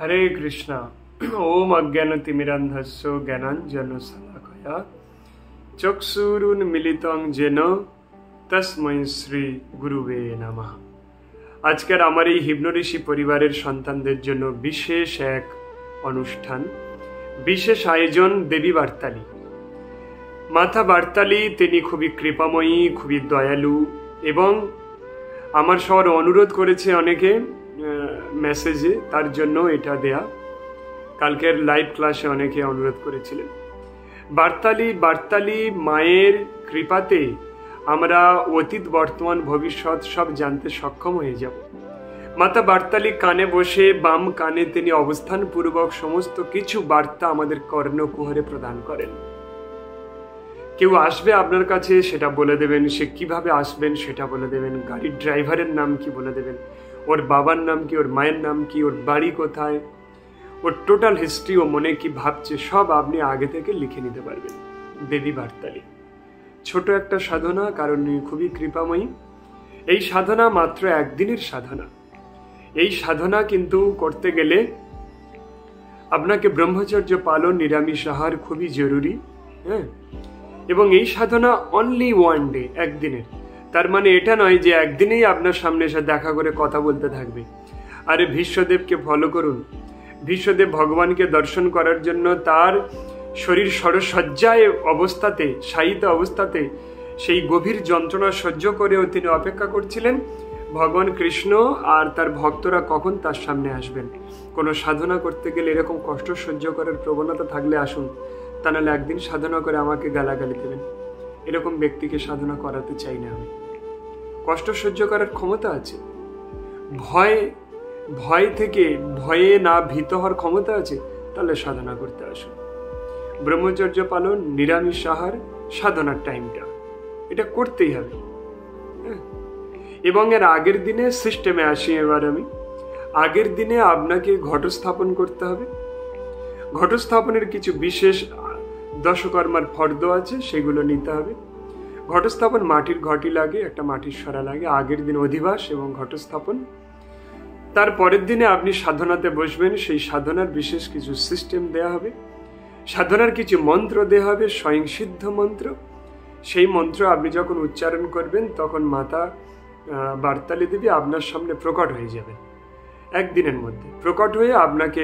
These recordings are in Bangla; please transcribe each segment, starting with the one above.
हरे कृष्णा। ओम अज्ञानतिमिरान्धस्य ज्ञानाञ्जनशलाकया चक्षुरुन्मीलितं येन तस्मै श्री गुरुवे नमः। আজকের আমার এই হিপ্নোঋষি পরিবারের সন্তানদের জন্য বিশেষ এক অনুষ্ঠান, বিশেষ আয়োজন দেবী বার্তালী। মাতা বার্তালী তিনি খুবই কৃপাময়ী, খুবই দয়ালু এবং আমার সবার অনুরোধ করেছে অনেকে মেসেজে, তার জন্য এটা দেয়া। কালকের লাইভ ক্লাসে অনেকে অনুরোধ করেছিলেন। বার্তালী মায়ের কৃপাতে আমরা অতীত বর্তমান ভবিষ্যৎ সব জানতে সক্ষম হয়ে যাব। মাতা বার্তালী কানে বসে বাম কানে তিনি অবস্থান পূর্বক সমস্ত কিছু বার্তা আমাদের কর্ণকুহরে প্রদান করেন। কেউ আসবে আপনার কাছে, সেটা বলে দেবেন। সে কিভাবে আসবেন সেটা বলে দেবেন। গাড়ির ড্রাইভারের নাম কি বলে দেবেন। ওর বাবার নাম কি, ওর মায়ের নাম কি, ওর বাড়ি কোথায়, ওর টোটাল হিস্ট্রি, ও মনে কি ভাবছে সব আপনি আগে থেকে লিখে নিতে পারবেন। দেবী বার্তালী ছোট একটা সাধনা, কারণ খুবই কৃপাময়ী। এই সাধনা মাত্র একদিনের সাধনা। এই সাধনা কিন্তু করতে গেলে আপনাকে ব্রহ্মচর্য পালন, নিরামিষ আহার খুবই জরুরি। হ্যাঁ, এবং এই সাধনা অনলি ওয়ান ডে, একদিনের। তার মানে এটা নয় যে একদিনেই আপনার সামনে এসে দেখা করে কথা বলতে থাকবে। আরে ভীষ্মদেবকে ফলো করুন। ভীষ্মদেব ভগবানকে দর্শন করার জন্য তার শরীর সরসজ্জায় অবস্থাতে, শায়িত অবস্থাতে সেই গভীর যন্ত্রণা সহ্য করেও তিনি অপেক্ষা করছিলেন ভগবান কৃষ্ণ আর তার ভক্তরা কখন তার সামনে আসবেন। কোনো সাধনা করতে গেলে এরকম কষ্ট সহ্য করার প্রবণতা থাকলে আসুন, তা নাহলে একদিন সাধনা করে আমাকে গালাগালি দেবেন। এরকম ব্যক্তিকে সাধনা করাতে চাই না আমি। কষ্ট সহ্য করার ক্ষমতা আছে, ভয় থেকে ভয়ে না ভীত হওয়ার ক্ষমতা আছে, তাহলে সাধনা করতে আসুন। ব্রহ্মচর্য পালন, নিরামিষ আহার, সাধনার টাইমটা এটা করতেই হবে। এবং এর আগের দিনে সিস্টেমে আসি। এবার আমি আগের দিনে আপনাকে ঘটস্থাপন করতে হবে। ঘটস্থাপনের কিছু বিশেষ দশকর্মার ফর্দ আছে, সেগুলো নিতে হবে। ঘটস্থাপন মাটির ঘটি লাগে, একটা মাটির সরা লাগে। আগের দিন অধিবাস এবং ঘটস্থাপন। তার পরের দিনে আপনি সাধনাতে বসবেন। সেই সাধনার বিশেষ কিছু সিস্টেম দেয়া হবে। সাধনার কিছু মন্ত্র দেওয়া হবে, স্বয়ং সিদ্ধ মন্ত্র। সেই মন্ত্র আপনি যখন উচ্চারণ করবেন তখন মাতা বার্তালী দেবী আপনার সামনে প্রকট হয়ে যাবেন। একদিনের মধ্যে প্রকট হয়ে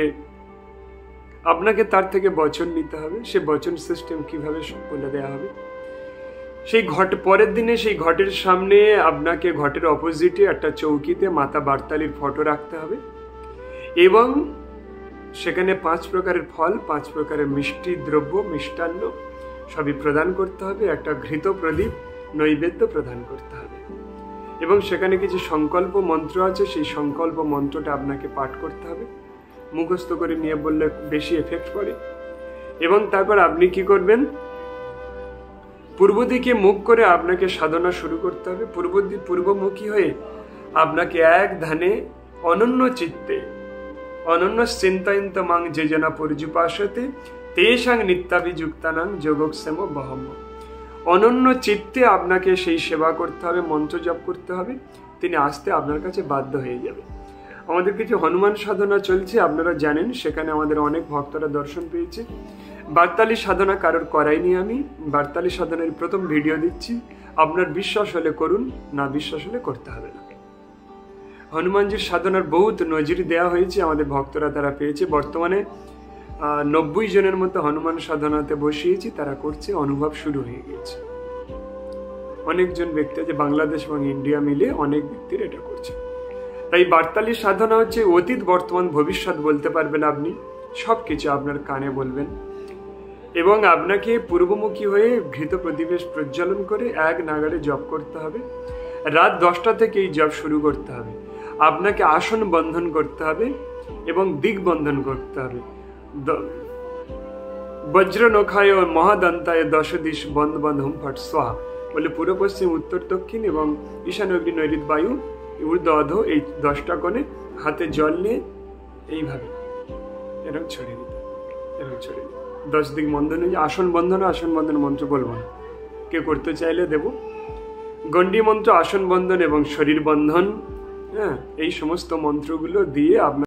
আপনাকে তার থেকে বচন নিতে হবে। সে বচন সিস্টেম কিভাবে বলে দেওয়া হবে। সেই পরের দিনে সেই ঘটের সামনে আপনাকে ঘটের অপোজিটে একটা চৌকিতে মাতা বার্তালীর ফটো রাখতে হবে এবং সেখানে 5 প্রকারের ফল, 5 প্রকারের মিষ্টি দ্রব্য, মিষ্টান্ন সবই প্রদান করতে হবে। একটা ঘৃত প্রদীপ নৈবেদ্য প্রদান করতে হবে এবং সেখানে কিছু সংকল্প মন্ত্র আছে। সেই সংকল্প মন্ত্রটা আপনাকে পাঠ করতে হবে। মুখস্থ করে নিয়ে বললে বেশি এফেক্ট পড়ে। এবং তারপর আপনি কি করবেন, পূর্ব দিকে মুখ করে আপনাকে সাধনা শুরু করতে হবে। পূর্বমুখী হয়ে আপনাকে এক ধ্যানে অনন্য চিত্তে, অনন্য চিন্তায়ন্ত মাং যে জনা পর্যুপাসতে তেষাং নিত্যাভিযুক্তানাং যোগক্ষেম বহম। অনন্য চিত্তে আপনাকে সেই সেবা করতে হবে, মন্ত্র জপ করতে হবে। তিনি আসতে আপনার কাছে বাধ্য হয়ে যাবে। আমাদের কিছু হনুমান সাধনা চলছে, আপনারা জানেন। সেখানে আমাদের অনেক ভক্তরা দর্শন পেয়েছে। বার্তালী সাধনা কারোর করাইনি আমি। বার্তালী সাধনার প্রথম ভিডিও দিচ্ছি। আপনার বিশ্বাস হলে করুন, না বিশ্বাস হলে করতে হবে না। হনুমানজির সাধনার বহুত নজির দেওয়া হয়েছে, আমাদের ভক্তরা তারা পেয়েছে। বর্তমানে 90 জনের মতো হনুমান সাধনাতে বসিয়েছি, তারা করছে। অনুভব শুরু হয়ে গিয়েছে। অনেকজন ব্যক্তি আছে, বাংলাদেশ এবং ইন্ডিয়া মিলে অনেক ব্যক্তির এটা করছে। তাই বার্তালী সাধনা হচ্ছে অতীত বর্তমান ভবিষ্যৎ বলতে পারবেন আপনি। সবকিছু আপনার কানে বলবেন এবং আপনাকে পূর্বমুখী হয়ে ঘৃত প্রদীপে প্রজ্বলন করে এক নাগাড়ে জপ করতে হবে। রাত 10টা থেকে এই জপ শুরু করতে হবে। আপনাকে আসন বন্ধন করতে হবে এবং দিক বন্ধন করতে হবে। বজ্র নখায় মহাদন্তায় 10 দিশ বন্ধ বন্ধ হুম ফট স্বাহা বলে পূর্ব পশ্চিম উত্তর দক্ষিণ এবং ঈশান অগ্নি নৈঋত বায়ু ঊর্ধ্ব অধ, এই 10টা কোণে হাতে জল নিয়ে এইভাবে এরকম ছড়িয়ে দিতে, এরকম ছড়িয়ে দিতে 10 দিক বন্ধন হয়ে। আসন বন্ধন মন্ত্র বলবো না, কেউ করতে চাইলে দেব। গণ্ডি মন্ত্র, আসন বন্ধন এবং শরীর বন্ধন, হ্যাঁ, এই সমস্ত মন্ত্রগুলো দিয়ে আপনার